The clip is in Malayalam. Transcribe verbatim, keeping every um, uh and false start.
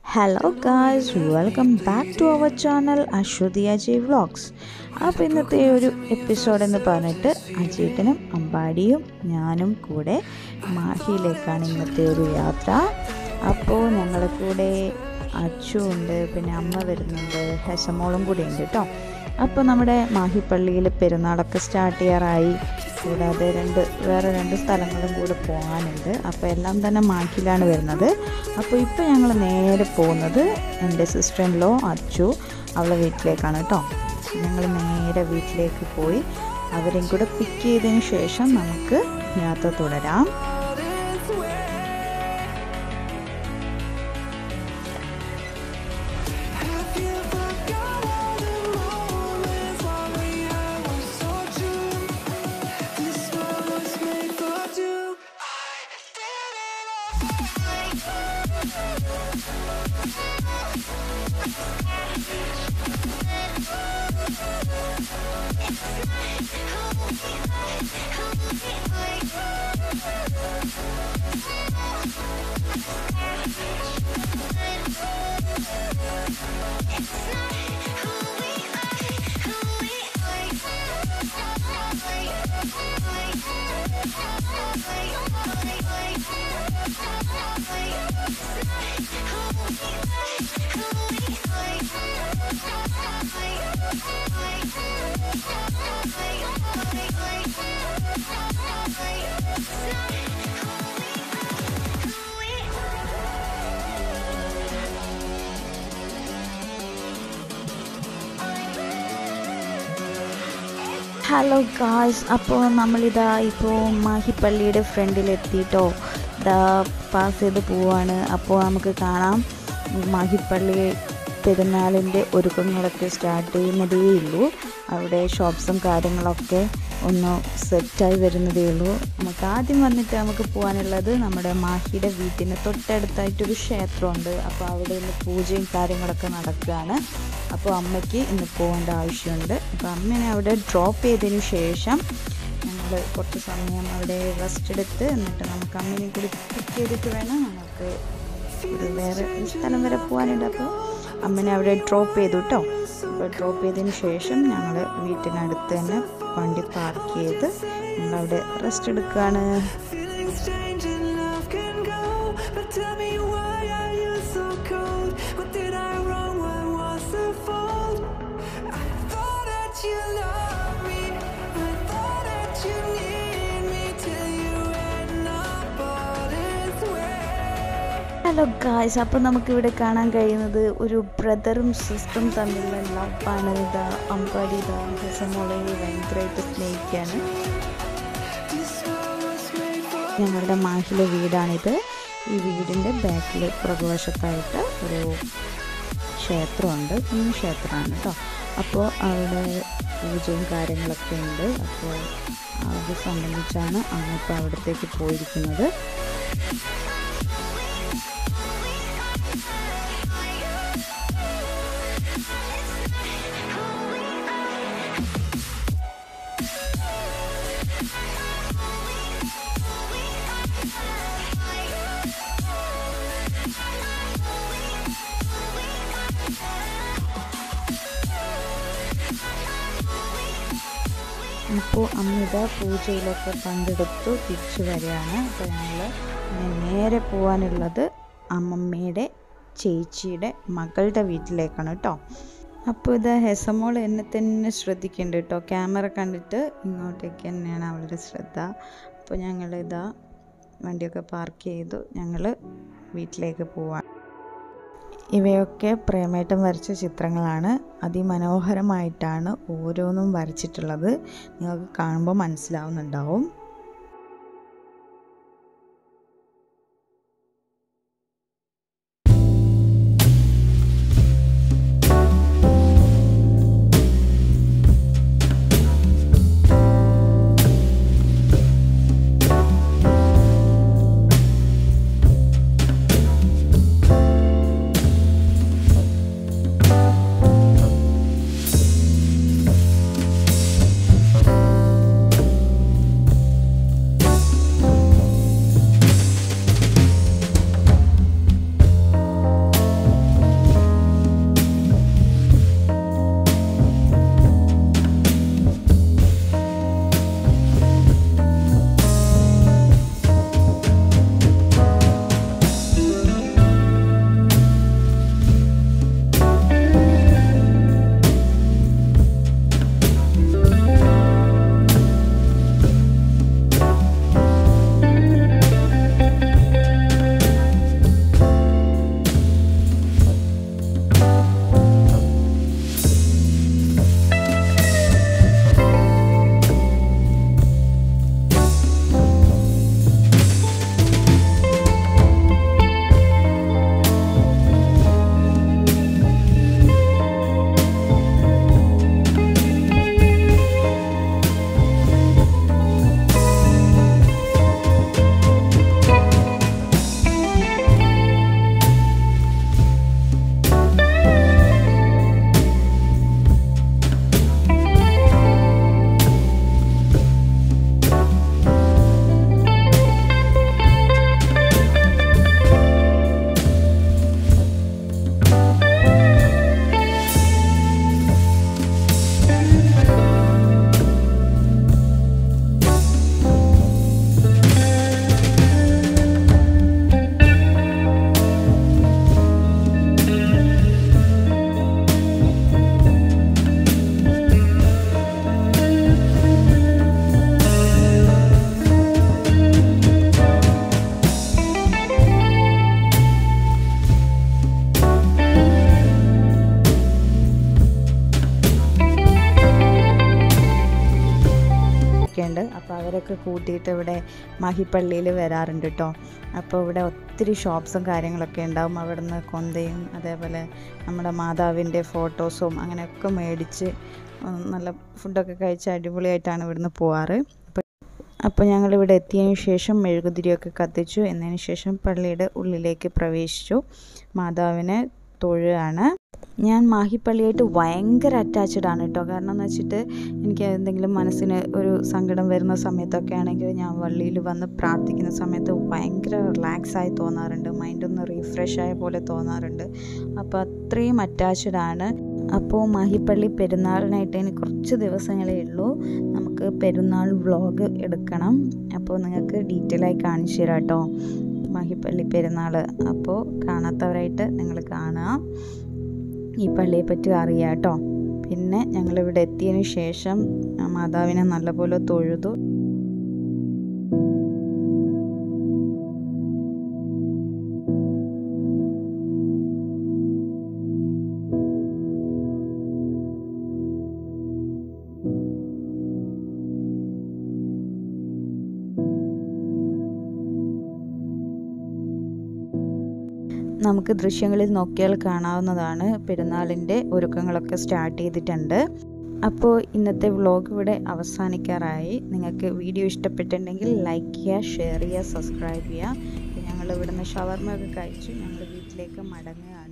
Hello guys, welcome back to our channel Aswathiajayvlogs. അപ്പോൾ ഇന്നത്തെ ഒരു എപ്പിസോഡ് എന്ന് പറഞ്ഞിട്ട് അജേട്ടനും അമ്പാടിയും ഞാനും കൂടെ മാഹിയിലേക്കാണ് ഇന്നത്തെ ഒരു യാത്ര. അപ്പോൾ ഞങ്ങളുടെ കൂടെ അച്ചു ഉണ്ട്, പിന്നെ അമ്മ വരുന്നുണ്ട്, ഹെസമോളും കൂടി ഉണ്ട് കേട്ടോ. അപ്പോൾ നമ്മുടെ മാഹി പള്ളിയിൽ പെരുന്നാളൊക്കെ സ്റ്റാർട്ട് ചെയ്യാറായി. കൂടാതെ രണ്ട് വേറെ രണ്ട് സ്ഥലങ്ങളും കൂടെ പോകാനുണ്ട്. അപ്പോൾ എല്ലാം തന്നെ മാഹിയിലാണ് വരുന്നത്. അപ്പോൾ ഇപ്പോൾ ഞങ്ങൾ നേരെ പോകുന്നത് എൻ്റെ സിസ്റ്റർ ഇൻ ലോ അച്ചു അവളെ വീട്ടിലേക്കാണ് കേട്ടോ. ഞങ്ങൾ നേരെ വീട്ടിലേക്ക് പോയി അവരെയും കൂടെ പിക്ക് ചെയ്തതിന് ശേഷം നമുക്ക് യാത്ര തുടരാം. ഹലോ ഗായ്സ്, അപ്പോൾ നമ്മളിതാ ഇപ്പോൾ മാഹിപ്പള്ളിയുടെ ഫ്രണ്ടിലെത്തിയിട്ടോ. ഇതാ പാസ് ചെയ്ത് പോവാണ്. അപ്പോൾ നമുക്ക് കാണാം മാഹിപ്പള്ളി പെരുന്നാളിൻ്റെ ഒരുക്കങ്ങളൊക്കെ സ്റ്റാർട്ട് ചെയ്യുന്നതേ ഉള്ളൂ. അവിടെ ഷോപ്സും കാര്യങ്ങളൊക്കെ ഒന്ന് സെറ്റായി വരുന്നതേ ഉള്ളൂ. നമുക്ക് ആദ്യം വന്നിട്ട് നമുക്ക് പോകാനുള്ളത് നമ്മുടെ മാഹിയുടെ വീട്ടിന് തൊട്ടടുത്തായിട്ടൊരു ക്ഷേത്രമുണ്ട്. അപ്പോൾ അവിടെ ഇന്ന് പൂജയും കാര്യങ്ങളൊക്കെ നടക്കുകയാണ്. അപ്പോൾ അമ്മയ്ക്ക് ഇന്ന് പോകേണ്ട ആവശ്യമുണ്ട്. അപ്പോൾ അമ്മേനെ അവിടെ ഡ്രോപ്പ് ചെയ്തതിന് ശേഷം ഞങ്ങൾ കുറച്ച് സമയം അവിടെ റെസ്റ്റ് എടുത്ത് എന്നിട്ട് നമുക്ക് അമ്മേനെ കൂടി പിക്ക് ചെയ്തിട്ട് വേണം നമുക്ക് ഒരു വേറെ സ്ഥലം വരെ പോകാനുണ്ട്. അപ്പോൾ അമ്മേനെ അവിടെ ഡ്രോപ്പ് ചെയ്തു കേട്ടോ. അപ്പോൾ ഡ്രോപ്പ് ചെയ്തതിന് ശേഷം ഞങ്ങൾ വീട്ടിനടുത്ത് തന്നെ വണ്ടി പാർക്ക് ചെയ്ത് ഞങ്ങളവിടെ റെസ്റ്റ് എടുക്കുകയാണ്. ഹലോ ഗായ്സ്, അപ്പോൾ നമുക്കിവിടെ കാണാൻ കഴിയുന്നത് ഒരു ബ്രദറും സിസ്റ്ററും തമ്മിലുള്ള ലവാണ്. ഇതാ അമ്പാടി ഇതാ ഹെസമോളെ ഭയങ്കരമായിട്ട് സ്നേഹിക്കുകയാണ്. ഞങ്ങളുടെ മാഹിലെ വീടാണിത്. ഈ വീടിൻ്റെ ബാക്കിൽ പുറകുവശത്തായിട്ട് ഒരു ക്ഷേത്രമുണ്ട്, കുഞ്ഞു ക്ഷേത്രമാണ് കേട്ടോ. അപ്പോൾ അവിടെ പൂജയും കാര്യങ്ങളൊക്കെ ഉണ്ട്. അപ്പോൾ അത് സംബന്ധിച്ചാണ് അമ്മ ഇപ്പോൾ അവിടത്തേക്ക് പോയിരിക്കുന്നത്. ഇപ്പോൾ അമ്മിത പൂജയിലൊക്കെ പങ്കെടുത്തു തിരിച്ചു വരികയാണ്. അപ്പോൾ ഞങ്ങൾ നേരെ പോകാനുള്ളത് അമ്മമ്മയുടെ ചേച്ചിയുടെ മകളുടെ വീട്ടിലേക്കാണ് കേട്ടോ. അപ്പോൾ ഇത് ഹെസമോൾ എന്നെ തന്നെ ശ്രദ്ധിക്കുന്നുണ്ട് കേട്ടോ. ക്യാമറ കണ്ടിട്ട് ഇങ്ങോട്ടേക്ക് തന്നെയാണ് അവളുടെ ശ്രദ്ധ. അപ്പോൾ ഞങ്ങളിതാ വണ്ടിയൊക്കെ പാർക്ക് ചെയ്തു ഞങ്ങൾ വീട്ടിലേക്ക് പോവാൻ. ഇവയൊക്കെ പ്രേമേട്ടം വരച്ച ചിത്രങ്ങളാണ്. അതിമനോഹരമായിട്ടാണ് ഓരോന്നും വരച്ചിട്ടുള്ളത്. നിങ്ങൾക്ക് കാണുമ്പോൾ മനസ്സിലാവുന്നുണ്ടാവും. ഒക്കെ കൂട്ടിയിട്ട് ഇവിടെ മാഹിപ്പള്ളിയിൽ വരാറുണ്ട് കേട്ടോ. അപ്പോൾ ഇവിടെ ഒത്തിരി ഷോപ്സും കാര്യങ്ങളൊക്കെ ഉണ്ടാവും. അവിടെ നിന്ന് കൊന്തയും അതേപോലെ നമ്മുടെ മാതാവിൻ്റെ ഫോട്ടോസും അങ്ങനെയൊക്കെ മേടിച്ച് നല്ല ഫുഡൊക്കെ കഴിച്ച് അടിപൊളിയായിട്ടാണ് ഇവിടുന്ന് പോവാറ്. അപ്പോൾ ഞങ്ങളിവിടെ എത്തിയതിന് ശേഷം മെഴുകുതിരിയൊക്കെ കത്തിച്ചു. എന്നതിന് ശേഷം പള്ളിയുടെ ഉള്ളിലേക്ക് പ്രവേശിച്ചു. മാതാവിനെ തൊഴുകയാണ്. ഞാൻ മാഹിപ്പള്ളിയായിട്ട് ഭയങ്കര അറ്റാച്ച്ഡ് ആണ് കേട്ടോ. കാരണം എന്ന് വെച്ചിട്ട് എനിക്ക് എന്തെങ്കിലും മനസ്സിന് ഒരു സങ്കടം വരുന്ന സമയത്തൊക്കെ ആണെങ്കിൽ ഞാൻ പള്ളിയിൽ വന്ന് പ്രാർത്ഥിക്കുന്ന സമയത്ത് ഭയങ്കര റിലാക്സായി തോന്നാറുണ്ട്. മൈൻഡൊന്ന് റീഫ്രഷ് ആയ പോലെ തോന്നാറുണ്ട്. അപ്പോൾ അത്രയും അറ്റാച്ച്ഡ് ആണ്. അപ്പോൾ മാഹിപ്പള്ളി പെരുന്നാളിനായിട്ട് ഇനി കുറച്ച് ദിവസങ്ങളേ ഉള്ളൂ. നമുക്ക് പെരുന്നാൾ വ്ളോഗ് എടുക്കണം. അപ്പോൾ നിങ്ങൾക്ക് ഡീറ്റെയിൽ ആയി കാണിച്ചു തരാം കേട്ടോ മാഹിപ്പള്ളി പെരുന്നാൾ. അപ്പോൾ കാണാത്തവരായിട്ട് നിങ്ങൾ കാണുക, ഈ പള്ളിയെ പറ്റി അറിയാം കേട്ടോ. പിന്നെ ഞങ്ങളിവിടെ എത്തിയതിന് ശേഷം മാതാവിനെ നല്ലപോലെ തൊഴുതു. നമുക്ക് ദൃശ്യങ്ങളിൽ നോക്കിയാൽ കാണാവുന്നതാണ് പെരുന്നാളിൻ്റെ ഒരുക്കങ്ങളൊക്കെ സ്റ്റാർട്ട് ചെയ്തിട്ടുണ്ട്. അപ്പോൾ ഇന്നത്തെ വ്ളോഗ് ഇവിടെ അവസാനിക്കാറായി. നിങ്ങൾക്ക് വീഡിയോ ഇഷ്ടപ്പെട്ടിട്ടുണ്ടെങ്കിൽ ലൈക്ക് ചെയ്യുക, ഷെയർ ചെയ്യുക, സബ്സ്ക്രൈബ് ചെയ്യുക. ഞങ്ങൾ ഇവിടുന്ന് ഷവർമയൊക്കെ കഴിച്ചു ഞങ്ങൾ വീട്ടിലേക്ക് മടങ്ങുകയാണ്.